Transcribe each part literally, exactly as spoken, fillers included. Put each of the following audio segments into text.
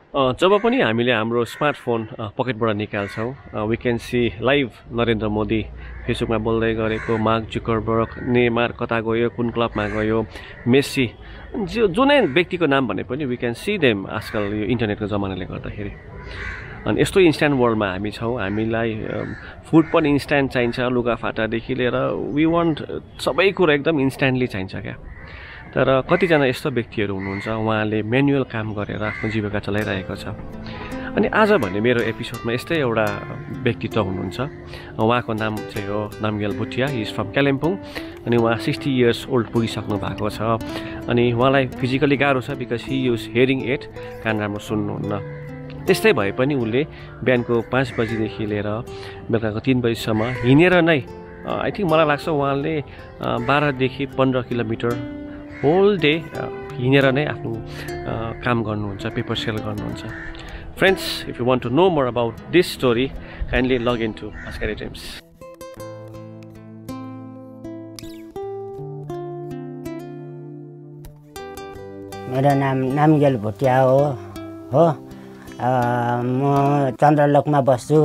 जब पनि हामीले हाम्रो स्मार्टफोन पकेटबाट निकाल्छौँ we can see live Narendra Modi फेसबुकमा बोल्दै गरेको, मार्क जुकरबर्ग, नेमार कता गयो, कुन क्लबमा गयो, मेस्सी, जो जुनै व्यक्तिको नाम भने पनि वी क्यान सी देम आजकल यो इन्टरनेटको जमानाले गर्दाखेरि। अनि यस्तो इन्स्ट्यान्ट वर्ल्डमा हामी छौँ, हामीलाई फुड पनि इन्स्ट्यान्ट चाहिन्छ, लुगाफाटादेखि लिएर वी वान्ट सबै कुरो एकदम इन्स्ट्यान्टली चाहिन्छ क्या। तर कतिजना यस्तो व्यक्तिहरू हुनुहुन्छ उहाँले म्यानुअल काम गरेर आफ्नो जीविका चलाइरहेको छ। अनि आज भने मेरो एपिसोडमा यस्तै एउटा व्यक्तित्व हुनुहुन्छ, उहाँको नाम चाहिँ हो Namgyal Bhutia. He is from Kalimpong अनि उहाँ सिक्सटी इयर्स ओल्ड पुगिसक्नु भएको छ। अनि उहाँलाई फिजिकली गाह्रो छ because he use hearing aid, कान राम्रो सुन्नुहुन्न। त्यस्तै भए पनि उसले बिहानको पाँच बजीदेखि लिएर बेलुकाको तिन बजीसम्म हिँडेर नै आई थिङ्क मलाई लाग्छ उहाँले बाह्रदेखि पन्ध्र किलोमिटर होल डे हिँडेर नै आफ्नो काम गर्नुहुन्छ, पेपर सेल गर्नुहुन्छ। Friends, if you want to know more about this story kindly log in to Basghari Dreams। मेरो नाम नामग्याल भुटिया हो हो म चन्द्रलोकमा बस्छु।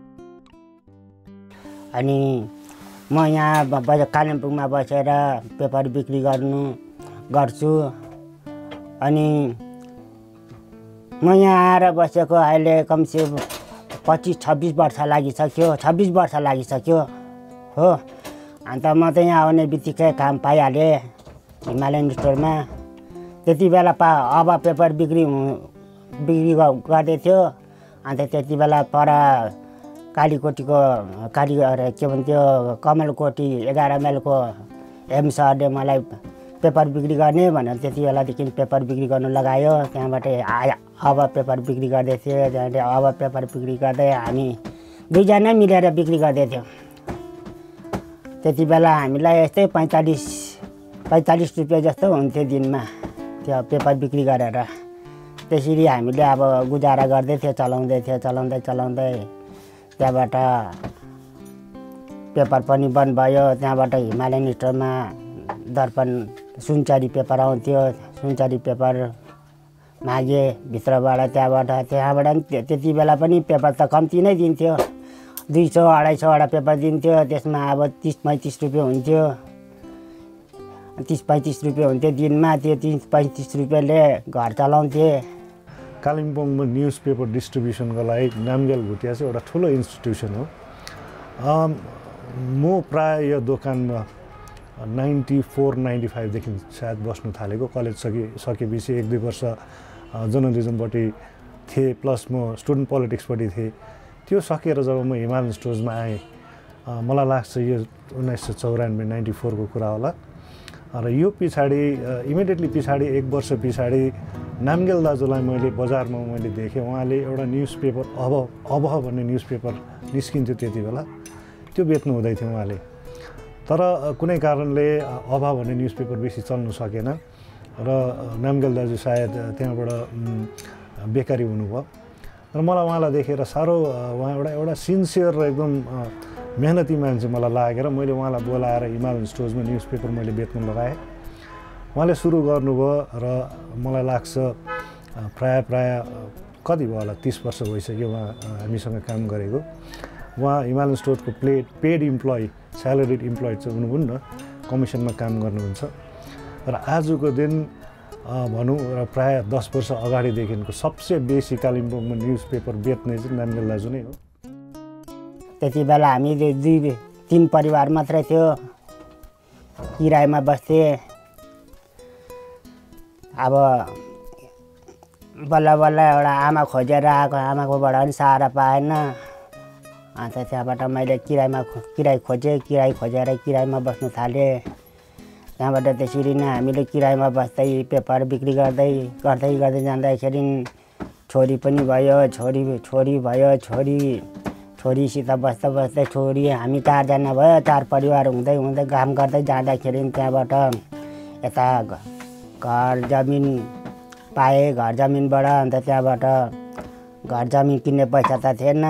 अनि म यहाँ बजार कालिम्पोङमा बसेर पेपर बिक्री गर्नु गर्छु। अनि म यहाँ आएर बसेको अहिले कमसे पच्चिस छब्बिस वर्ष लागिसक्यो छब्बिस वर्ष लागिसक्यो हो। अन्त म त यहाँ आउने बित्तिकै काम पाइहालेँ हिमालयन स्टोरमा। त्यति बेला पा अब पेपर बिक्री बिक्री गर्दै थियो। अन्त त्यति बेला पर कालीकोटीको काली के भन्थ्यो कमलकोटी एघार माइलको एम सरले मलाई पेपर बिक्री गर्ने भनेर त्यति बेलादेखि पेपर बिक्री गर्नु लगायो। त्यहाँबाट आयो अब पेपर बिक्री गर्दै थियो। त्यहाँबाट अब पेपर बिक्री गर्दै हामी दुईजना मिलेर बिक्री गर्दै थियौँ। त्यति बेला हामीलाई यस्तै पैँतालिस पैँतालिस रुपियाँ जस्तो हुन्थ्यो दिनमा त्यो पेपर बिक्री गरेर। त्यसरी हामीले अब गुजारा गर्दै थियो, चलाउँदै थियो चलाउँदै चलाउँदै त्यहाँबाट पेपर पनि बन्द भयो। त्यहाँबाट हिमालयन स्टोरमा दर्पण सुनचरी पेपर आउँथ्यो, सुनचरी पेपर मागे भित्रबाट। त्यहाँबाट त्यहाँबाट त्यति बेला पनि पेपर त कम्ती नै दिन्थ्यो, दुई सौ अढाई सौवटा पेपर दिन्थ्यो। त्यसमा अब तिस पैँतिस रुपियाँ हुन्थ्यो, तिस पैँतिस रुपियाँ हुन्थ्यो दिनमा। त्यो तिस पैँतिस रुपियाँले घर चलाउँथे। कालिम्पोङमा न्युज पेपर डिस्ट्रिब्युसनको लागि नामग्याल भुटिया चाहिँ एउटा ठुलो इन्स्टिट्युसन हो। म प्रायः यो दोकानमा नाइन्टी फोर नाइन्टी फाइभदेखि सायद बस्नु थालेको। कलेज सकि सकेपछि एक दुई वर्ष जर्नलिजमपट्टि थिएँ, प्लस म स्टुडेन्ट पोलिटिक्सपट्टि थिएँ। त्यो सकेर जब म हिमालयन स्टोर्समा आएँ, मलाई लाग्छ यो उन्नाइस सय चौरानब्बे नाइन्टी फोरको कुरा होला। र यो पछाडि इमिडिएटली पछाडि एक वर्ष पछाडि नामग्याल दाजुलाई मैले बजारमा मैले देखेँ। उहाँले एउटा न्युज पेपर अब अब भन्ने न्युज पेपर निस्किन्थ्यो त्यति बेला, त्यो बेच्नु हुँदै थियो उहाँले। तर कुनै कारणले अभाव भन्ने न्युज पेपर बेसी चल्नु सकेन र नामग्याल दाजु सायद त्यहाँबाट बेकारी हुनुभयो। र मलाई उहाँलाई देखेर साह्रो उहाँ एउटा एउटा सिन्सियर र एकदम मेहनती मान्छे मलाई लागेर मैले उहाँलाई बोलाएर हिमालयन स्टोर्समा न्युज पेपर मैले बेच्नु लगाएँ। उहाँले सुरु गर्नुभयो र मलाई लाग्छ प्रायः प्रायः कति भयो होला तीस वर्ष भइसक्यो उहाँ हामीसँग काम गरेको। उहाँ हिमालयन स्टोरको प्लेड पेड इम्प्लोइ स्यालेरिड इम्प्लोइड चाहिँ हुनुहुन्न, कमिसनमा काम गर्नुहुन्छ। र आजको दिन भनौँ र प्रायः दस वर्ष अगाडिदेखिको सबसे बेसी कालिम्पोङमा न्युज पेपर बेच्ने चाहिँ नामग्याल दाजु नै हो। त्यति बेला हामी दुई तिन परिवार मात्रै थियो, किरायमा बस्थे। अब बल्ल बल्ल एउटा आमा खोजेर आएको, आमाकोबाट पनि सहारा पाएन। अन्त त्यहाँबाट मैले किरायमा किराय खोजेँ, किराय खोजेर किरायमा बस्नु थालेँ। त्यहाँबाट त्यसरी नै हामीले किरायमा बस्दै पेपर बिक्री गर्दै गर्दै गर्दै जाँदाखेरि छोरी पनि भयो, छोरी छोरी भयो छोरी छोरीसित बस्दा बस्दै छोरी हामी चारजना भयो। चार परिवार हुँदै हुँदै काम गर्दै जाँदाखेरि त्यहाँबाट यता घर जमिन पाएँ। घर जमिनबाट अन्त त्यहाँबाट घर जमिन किन्ने पैसा त थिएन।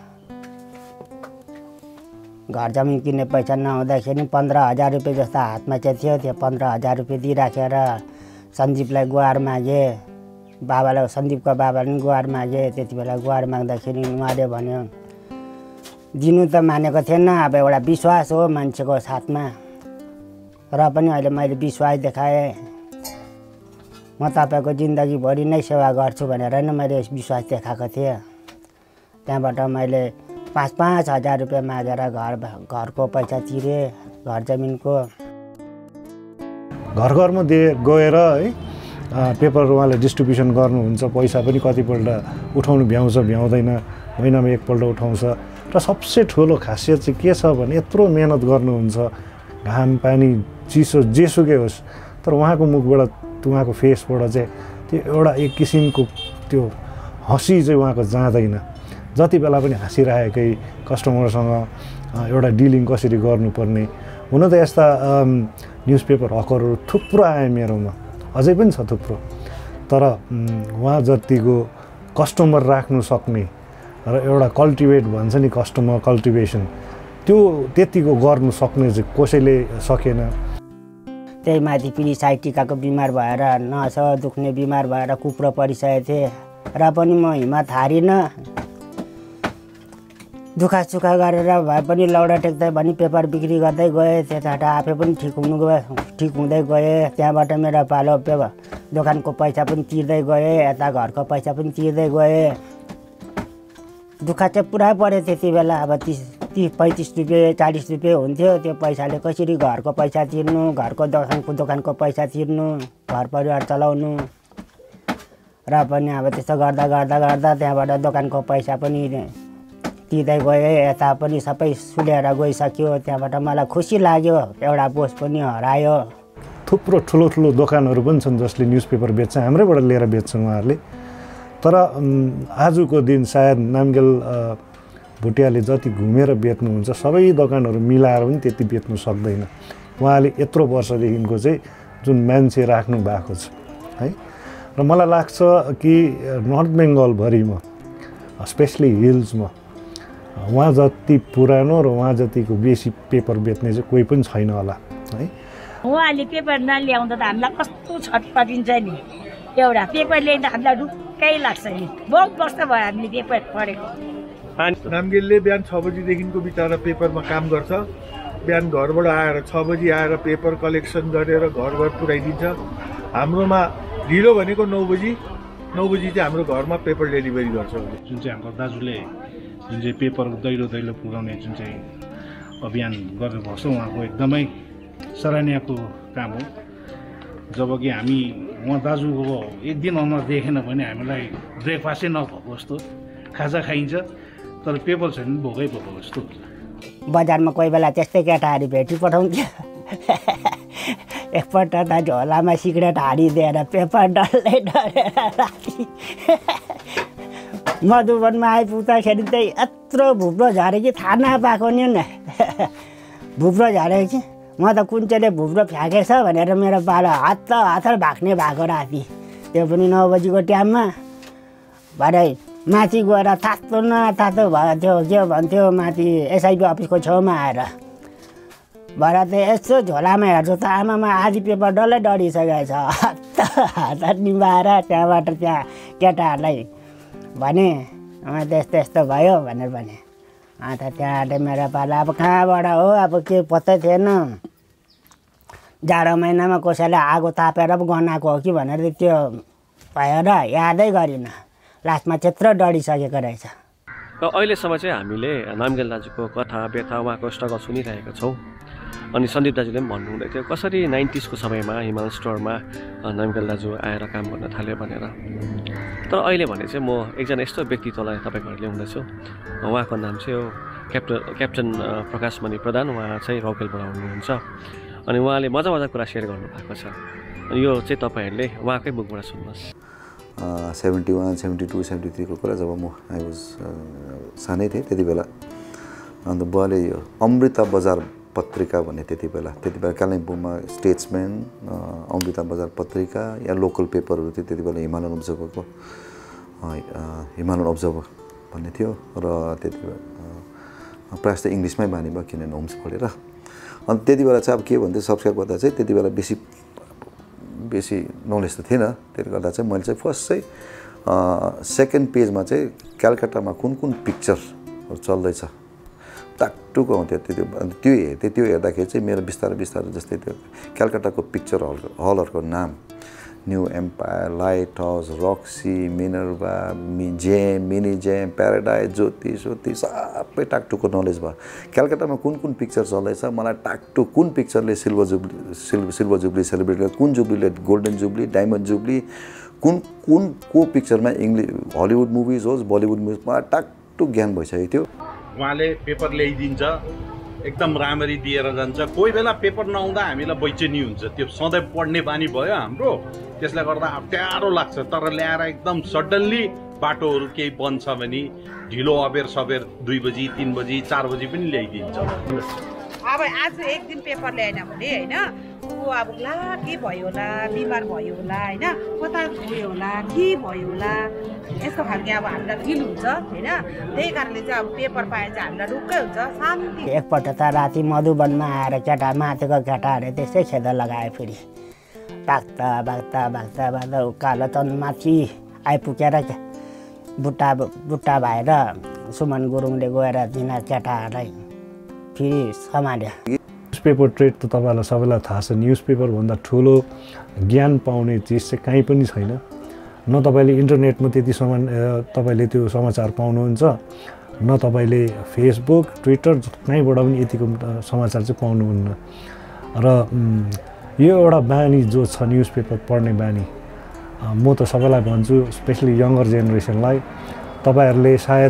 घर जमिन किन्ने पैसा नहुँदाखेरि पन्ध्र हजार रुपियाँ जस्तो हातमा चाहिँ थियो। त्यो पन्ध्र हजार रुपियाँ दिइराखेर सञ्जीवलाई गुहार मागेँ, बाबालाई सन्दीपको बाबाले पनि गुहार मागे। त्यति बेला गुहार माग्दाखेरि उहाँले भन्यो दिनु त मानेको थिएन, अब एउटा विश्वास हो मान्छेको साथमा, र पनि अहिले मैले विश्वास देखाएँ। म तपाईँको जिन्दगीभरि नै सेवा गर्छु भनेर नै मैले विश्वास देखाएको थिएँ। त्यहाँबाट मैले पाँच पाँच हजार रुपियाँ मागेर घर घरको पैसा तिरेँ, घर जमिनको। घर घरमा दिए गएर है पेपर उहाँले डिस्ट्रिब्युसन गर्नुहुन्छ, पैसा पनि कतिपल्ट उठाउनु भ्याउँछ भ्याउँदैन, महिनामा एकपल्ट उठाउँछ। र सबसे ठुलो खासियत चाहिँ के छ भने यत्रो मेहनत गर्नुहुन्छ, घाम पानी चिसो जेसुकै होस्, तर उहाँको मुखबाट उहाँको फेसबाट चाहिँ त्यो एउटा एक किसिमको त्यो हँसी चाहिँ उहाँको जाँदैन। जति बेला पनि हाँसिरहेकै, कस्टमरसँग एउटा डिलिङ कसरी गर्नुपर्ने। हुन त यस्ता न्युज पेपर हकरहरू थुप्रो आए मेरोमा, अझै पनि छ थुप्रो, तर उहाँ जतिको कस्टमर राख्नु सक्ने र एउटा कल्टिभेट भन्छ नि कस्टमर कल्टिभेसन, त्यो त्यतिको गर्नु सक्ने चाहिँ कसैले सकेन। त्यही माथि पिँढी साइटिकाको बिमार भएर नस दुख्ने बिमार भएर कुप्रो परिसकेको थिएँ, र पनि म हिम्मत हारिनँ। दुःख सुख गरेर भए पनि लौडा टेक्दै पनि पेपर बिक्री गर्दै गएँ। त्यताबाट आफै पनि ठिक हुनु गयो, ठिक हुँदै गएँ। त्यहाँबाट मेरो पालो पेपर दोकानको पैसा पनि तिर्दै गएँ, यता घरको पैसा पनि तिर्दै गएँ। दुःख चाहिँ पुरा पऱ्यो त्यति बेला। अब तिस तिस पैँतिस रुपियाँ चालिस रुपियाँ हुन्थ्यो, त्यो पैसाले कसरी घरको पैसा तिर्नु, घरको दोकानको दोकानको पैसा तिर्नु, घर परिवार चलाउनु। र पनि अब त्यस्तो गर्दा गर्दा गर्दा त्यहाँबाट दोकानको पैसा पनि तिर्दै गएँ, यता पनि सबै सुलेर गइसक्यो। त्यहाँबाट मलाई खुसी लाग्यो, एउटा बोझ पनि हरायो। थुप्रो ठुलो ठुलो दोकानहरू पनि छन् जसले न्युज पेपर बेच्छ, हाम्रैबाट लिएर बेच्छन् उहाँहरूले। तर आजको दिन सायद नामग्याल भुटियाले जति घुमेर बेच्नुहुन्छ सबै दोकानहरू मिलाएर पनि त्यति बेच्नु सक्दैन। उहाँले यत्रो वर्षदेखिको चाहिँ जुन मान्छे राख्नु भएको छ है, र मलाई लाग्छ कि नर्थ बेङ्गलभरिमा स्पेसली हिल्समा उहाँ जति पुरानो र उहाँ जतिको बेसी पेपर बेच्ने चाहिँ कोही पनि छैन होला है। उहाँले पेपर नल्याउँदा त हामीलाई कस्तो छटपटिन्छ नि। एउटा पेपर ल्याउँदा हामीलाई ढुक्कै लाग्छ नि, बहुत वर्ष भयो हामीले पेपर पढेको। नामग्यालले बिहान छ बजीदेखिको बिचरा पेपरमा काम गर्छ। बिहान घरबाट आएर छ बजी आएर पेपर कलेक्सन गरेर घर घर पुऱ्याइदिन्छ। हाम्रोमा ढिलो भनेको नौ बजी नौ बजी चाहिँ हाम्रो घरमा पेपर डेलिभरी गर्छ। जुन चाहिँ हाम्रो दाजुले जुन चाहिँ पेपर दैलो दैलो पुर्याउने जुन चाहिँ अभियान गर्नुभएको छ, उहाँको एकदमै सराहनीयको काम हो। जब कि हामी उहाँ दाजुको एक दिन अनुहार देखेन भने हामीलाई ब्रेकफास्टै नभएको जस्तो, खाजा खाइन्छ तर पेपर छैन भोकै भएको जस्तो। बजारमा कोही बेला त्यस्तै केटाहरू भेटी पठाउँथ्यो। एकपल्ट त झोलामा सिगरेट हालिदिएर पेपर डल्लै डलेर राखी मधुवनमा आइपुग्दाखेरि चाहिँ यत्रो भुप्रो झऱ्यो कि थाहा नपाएको नि न। भुप्रो झऱ्यो कि म त कुन चाहिँले भुप्रो फ्याँकेछ भनेर मेरो पालो हात हतार भाग्ने भएको राति, त्यो पनि नौ बजीको टाइममा। भरे माथि गएर तातो न तातो भएको थियो, के भन्थ्यो माथि एसआइपी अफिसको छेउमा आएर। भरे त यसो झोलामा हेर्छु त आमामा आधी पेपर डल्लै डढिसकेको छ। हात हात निभाएर त्यहाँबाट त्यहाँ केटाहरूलाई भने त यस्तो यस्तो भयो भनेर भने। अन्त त्यहाँ मेरो पालो अब कहाँबाट हो, अब के पत्तै थिएन। जाडो महिनामा कसैले आगो तापेर पो गनाएको हो कि भनेर त्यो भएर यादै गरिनँ। लास्टमा त्यत्रो डढिसकेको रहेछ। र अहिलेसम्म चाहिँ हामीले नामग्याल दाजुको कथा व्यथा उहाँको स्ट्रगल सुनिरहेका छौँ। अनि सन्दीप दाजुले पनि भन्नुहुँदै थियो कसरी नाइन्टिजको समयमा हिमाल स्टोरमा नामग्याल दाजु आएर काम गर्न थाल्यो भनेर। तर अहिले भने चाहिँ म एकजना यस्तो व्यक्तित्वलाई तपाईँको ल्याउँदैछु। उहाँको नाम चाहिँ हो क्याप्टन क्याप्टन प्रकाश मणि प्रधान। उहाँ चाहिँ रौकेलबाट हुनुहुन्छ अनि उहाँले मजा मजा कुरा सेयर गर्नुभएको छ। अनि यो चाहिँ तपाईँहरूले उहाँकै मुखबाट सुन्नुहोस्। Seventy one seventy two seventy थ्रीको कुरा जब म आई वाज सानै थिएँ त्यति बेला। अन्त बुवाले यो अमृता बजार पत्रिका भन्ने त्यति बेला त्यति बेला कालिम्पोङमा स्टेट्सम्यान, अमृता बजार पत्रिका या लोकल पेपरहरू थियो त्यति बेला। हिमालयन अब्जर्भरको हिमालयन अब्जर्भर भन्ने थियो र त्यति बेला प्रायः जस्तो इङ्ग्लिसमै बानी भयो किनभने होम्स पढेर। अनि त्यति बेला चाहिँ अब के भन्थ्यो सब्सक्राइब गर्दा चाहिँ त्यति बेला बेसी बेसी नलेज त थिएन। त्यसले गर्दा चाहिँ मैले चाहिँ फर्स्ट चाहिँ सेकेन्ड पेजमा चाहिँ कलकत्तामा कुन कुन पिक्चरहरू चल्दैछ टाकटुक आउँथ्यो। त्यो त्यो हेर्थेँ, त्यो हेर्दाखेरि चाहिँ मेरो बिस्तारै बिस्तारै जस्तै त्यो कलकत्ताको पिक्चर हल हलहरूको नाम new empire, Light House, Roxy, Minerva, मि Gem, Mini Gem, Paradise, Jyoti Jyoti सबै टाकटुकको नलेज भयो। कलकत्तामा कुन कुन पिक्चर चल्दैछ, मलाई टाकटुक कुन पिक्चरले सिल्भर जुब्ली सिल्भ सिल्भर जुब्ली सेलिब्रेट गर्यो, कुन जुब्लीले गोल्डन जुब्ली, डायमन्ड जुब्ली, कुन कुन को पिक्चरमा इङ्ग्लिस हलिउड मुभिज होस् बलिउड मुभिज, मलाई टाकटुक ज्ञान भइसकेको थियो। उहाँले पेपर ल्याइदिन्छ, एकदम राम्ररी दिएर जान्छ। कोही बेला पेपर नआउँदा हामीलाई बैचेनी हुन्छ, त्यो सधैँ पढ्ने बानी भयो हाम्रो, त्यसले गर्दा अप्ठ्यारो लाग्छ। तर ल्याएर एकदम सडनली बाटोहरू केही बन्द छ भने ढिलो अबेर सबेर दुई बजी तीन बजी चार बजी पनि ल्याइदिन्छ। अब आज एक दिन पेपर ल्याएन भने होइन ऊ अब ला के भयो होला, बिमार भयो होला, होइन कता गयो होला, के भयो होला, यस्तो खालको अब हामीलाई फिल हुन्छ होइन। त्यही कारणले चाहिँ अब पेपर पाए चाहिँ हामीलाई ढुक्कै हुन्छ, शान्ति। एकपल्ट त राति मधुवनमा आएर केटा माथिको केटाहरूले त्यसै खेदा लगायो, फेरि भाग्दा भाग्दा भाग्दा भाग्दा उकालो त माथि आइपुगेर बुट्टा बुट्टा भएर सुमन गुरुङले गएर तिनीहरू केटाहरूलाई फेरि सम्हाल्यो। न्युज पेपर ट्रेड त तपाईँलाई सबैलाई थाहा छ। न्युज पेपरभन्दा ठुलो ज्ञान पाउने चिज चाहिँ कहीँ पनि छैन। न तपाईँले इन्टरनेटमा त्यति समान तपाईँले त्यो समाचार पाउनुहुन्छ, न तपाईँले फेसबुक ट्विटर कहीँबाट पनि यतिको समाचार चाहिँ पाउनुहुन्न। र यो एउटा बानी जो छ न्युज पेपर पढ्ने बानी, म त सबैलाई भन्छु, स्पेसली यङ्गर जेनेरेसनलाई, तपाईँहरूले सायद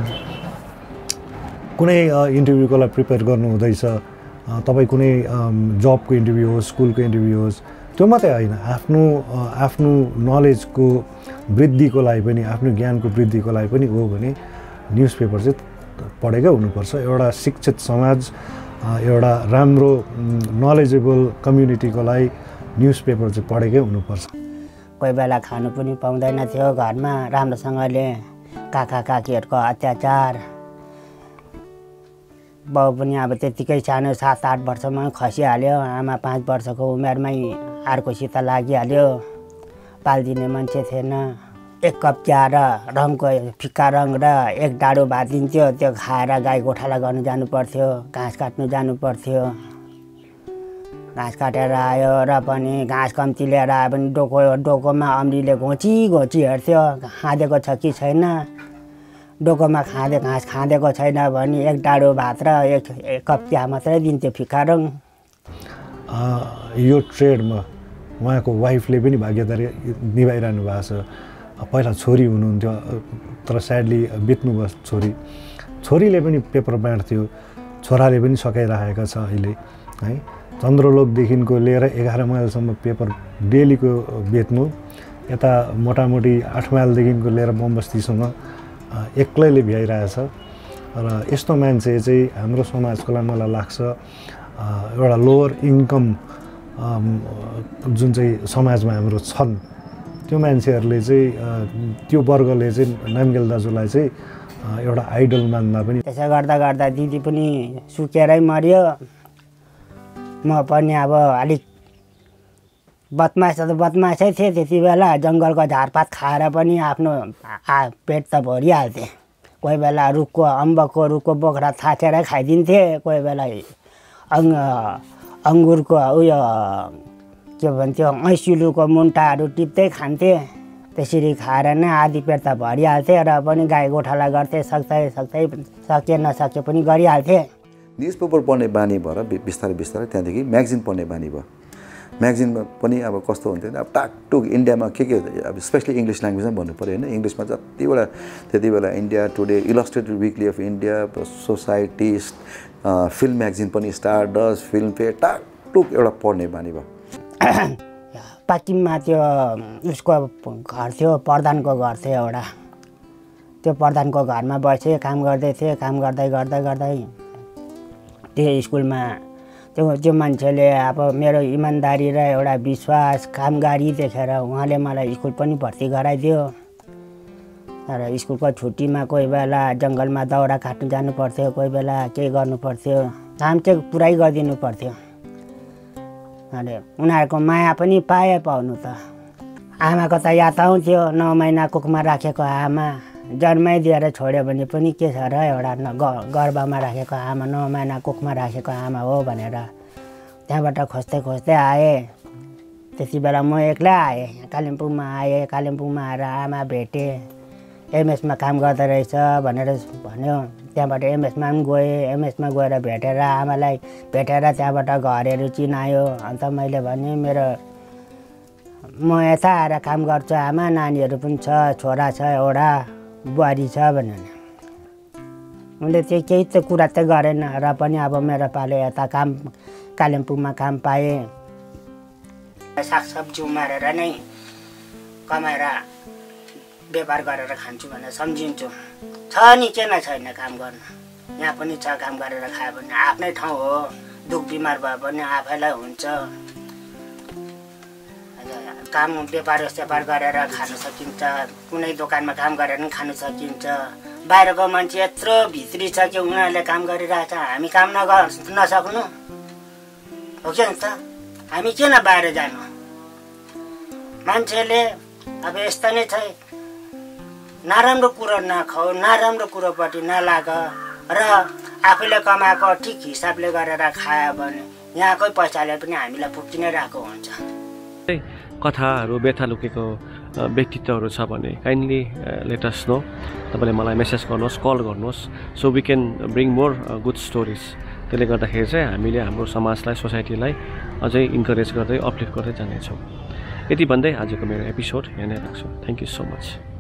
कुनै इन्टरभ्यूको लागि प्रिपेयर गर्नुहुँदैछ, तपाईँ कुनै जबको इन्टरभ्यू होस्, स्कुलको इन्टरभ्यू होस्, त्यो मात्रै होइन, आफ्नो आफ्नो नलेजको वृद्धिको लागि पनि, आफ्नो ज्ञानको वृद्धिको लागि पनि हो भने न्युज पेपर चाहिँ पढेकै हुनुपर्छ। एउटा शिक्षित समाज, एउटा राम्रो नलेजेबल कम्युनिटीको लागि न्युज पेपर चाहिँ पढेकै हुनुपर्छ। कोही बेला खानु पनि पाउँदैन थियो घरमा राम्रोसँगले, काका काकीहरूको अत्याचार, बाउ पनि अब त्यत्तिकै सानो सात आठ वर्षमा खसिहाल्यो, आमा पाँच वर्षको उमेरमै अर्कोसित लागिहाल्यो, पालिदिने मान्छे थिएन। एक कप चिया र रङको फिक्का रङ र एक डाडु भात दिन्थ्यो, त्यो खाएर गाई गोठाला गर्नु जानु पर्थ्यो, घाँस काट्नु जानु पर्थ्यो। घाँस काटेर आयो र पनि घाँस कम्ती लिएर आयो भने डोको डोकोमा अम्लीले घोची घोची हेर्थ्यो खाँदेको छ कि छैन। डोकोमा खाँदे घाँस खाँदेको छैन भने एक डाडु भात र एक एक कप चिया मात्रै दिन्थ्यो, फिक्का रङ। यो ट्रेडमा उहाँको वाइफले पनि भागीदारी निभाइरहनु भएको छ। पहिला छोरी हुनुहुन्थ्यो, तर स्याडली बित्नुभयो छोरी। छोरीले पनि पेपर बाँड्थ्यो, छोराले पनि सकाइराखेका छ अहिले है। चन्द्रलोकदेखिको लिएर एघार माइलसम्म पेपर डेलीको बेच्नु, यता मोटामोटी आठ माइलदेखिको लिएर बमबस्तीसम्म एक्लैले भ्याइरहेछ। र यस्तो मान्छे चाहिँ हाम्रो समाजको लागि मलाई लाग्छ एउटा लोवर इन्कम जुन चाहिँ समाजमा हाम्रो छन्, त्यो मान्छेहरूले चाहिँ त्यो वर्गले चाहिँ नामग्याल दाजुलाई चाहिँ एउटा आइडल मान्दा पनि। त्यसो गर्दा गर्दा दिदी पनि सुकेरै मऱ्यो। म पनि अब अलिक बदमास त बदमासै थिएँ त्यति बेला, जङ्गलको झारपात खाएर पनि आफ्नो पेट त भरिहाल्थेँ। कोही बेला रुखको अम्बकको रुखको बोक्रा थाकेर खाइदिन्थेँ, कोही बेला अङ्ग अङ्गुरको उयो के भन्थ्यो ऐसिलुको मुन्टाहरू टिप्दै खान्थेँ। त्यसरी खाएर नै आधी पेट त भरिहाल्थेँ र पनि गाई गोठाला गर्थेँ, सक्दै सक्दै सके नसके पनि गरिहाल्थेँ। न्युज पेपर पढ्ने बानी भएर बिस्तारै बिस्तारै त्यहाँदेखि म्यागजिन पढ्ने बानी भयो। म्यागजिनमा पनि अब कस्तो हुन्थ्यो भने अब टाकटुक इन्डियामा के के अब स्पेसली इङ्ग्लिस ल्याङ्ग्वेजमा भन्नु पऱ्यो होइन। इङ्ग्लिसमा जतिवटा त्यति बेला India Today, Illustrated Weekly of India, Society, film magazine पनि, स्टार डस्ट, फिल्म फेयर, टाकटुक एउटा पढ्ने बानी भयो। पाकिममा त्यो उसको घर थियो, प्रधानको घर थियो एउटा, त्यो प्रधानको घरमा बसेँ, काम गर्दै थिएँ। काम गर्दै गर्दै गर्दै त्यो स्कुलमा त्यो त्यो मान्छेले अब मेरो इमान्दारी र एउटा विश्वास कामगारी देखेर उहाँले मलाई स्कुल पनि भर्ती गराइदियो। र स्कुलको छुट्टीमा कोही बेला जङ्गलमा दाउरा काट्नु जानु पर्थ्यो, कोही बेला के गर्नु पर्थ्यो, काम चाहिँ पुरै गरिदिनु पर्थ्यो। अरे उनीहरूको माया पनि पाए पाउनु त आमाको त याद आउँथ्यो नौ महिना कुखमा राखेको आमा जन्माइदिएर छोड्यो भने पनि के छ र एउटा गर्भमा राखेको आमा नौ महिना कुखमा राखेको आमा हो भनेर त्यहाँबाट खोज्दै खोज्दै आएँ। त्यति बेला म एक्लै आएँ कालिम्पोङमा आएँ। कालिम्पोङमा आएर आमा भेटेँ एमएसमा काम गर्दो रहेछ भनेर भन्यो। त्यहाँबाट एमएसमा पनि गएँ। एमएसमा गएर भेटेर आमालाई भेटेर त्यहाँबाट घरहरू चिनायो। अन्त मैले भने मेरो म यता आएर काम गर्छु आमा नानीहरू पनि छ छोरा छ एउटा बुहारी छ भनेर उनले चाहिँ केही त कुरा त गरेन र पनि अब मेरो पालो यता काम कालिम्पोङमा काम पाएँ। सागसब्जी उमारेर नै कमाएर व्यापार गरेर खान्छु भनेर सम्झिन्छु। छ नि किन छैन काम गर्न यहाँ पनि छ काम गरेर खायो भने आफ्नै ठाउँ हो। दुख बिमार भयो भने आफैलाई हुन्छ। काम व्यापार स्यापार गरेर खानु सकिन्छ। कुनै दोकानमा काम गरेर पनि खानु सकिन्छ। बाहिरको मान्छे यत्रो भित्री छ कि उनीहरूले काम गरिरहेछ हामी काम नगर नसक्नु हो कि त हामी किन बाहिर जानु। मान्छेले अब यस्तो नै छ नराम्रो कुरो नखाऊ नराम्रो कुरोपट्टि नलाग र आफूले कमाएको ठिक हिसाबले गरेर खायो भने यहाँकै पैसाले पनि हामीलाई पुग्ति नै रहेको हुन्छ। कथाहरू व्यथा लुकेको व्यक्तित्वहरू छ भने काइन्डली लेट अस नो। तपाईँले मलाई मेसेज गर्नुहोस् कल गर्नुहोस् so we can bring more good stories. त्यसले गर्दाखेरि चाहिँ हामीले हाम्रो समाजलाई सोसाइटीलाई अझै इन्करेज गर्दै अपलिफ्ट गर्दै जानेछौँ। यति भन्दै आजको मेरो एपिसोड यहाँ नै राख्छु। Thank you so much.